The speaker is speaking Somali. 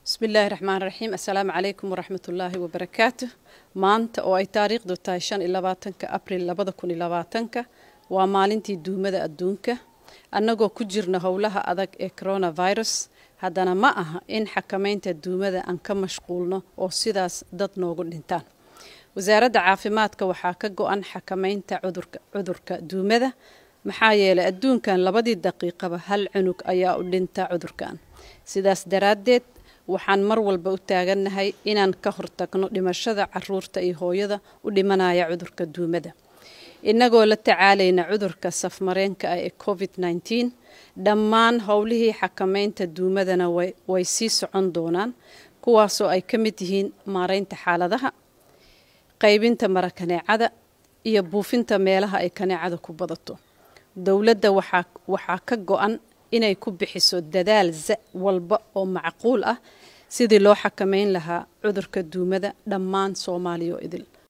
بسم الله الرحمن الرحيم. السلام عليكم ورحمة الله وبركاته. maanta oo ay taariikhdu tahay 25 Abriil 2020 waa maalintii duumada adduunka annagoo ku jirna howlaha adag ee coronavirus haddana ma aha in xakamaynta duumada aan ka mashquulno oo sidaas dad noogu dhintaan. wasaaradda caafimaadka waxaa ka go'an xakamaynta cudurka duumada maxaa yeelay adduunkan 2 daqiiqaba hal cunug ayaa u dhinta cudurkan. sidaas daraaddeed waxaan mar walba u taaganahay inaan ka hortagno dhimashada caruurta iyo hooyada u dhimanaya cudurka duumada inagoo la tacaalayna cudurka safmareenka ee COVID-19 dhammaan howlihii xakamaynta duumadana way sii socon doonaan kuwaasoo ay ka mid yihiin maareynta xaaladaha qaybinta mara kaneecada iyo buufinta meelaha ay kaneecada ku badato. dawladda waxaa ka go'an inay ku bixiso dadaal walba oo macquul ah sidii loo xakamayn lahaa cudurka duumada dhammaan Soomaaliya idil.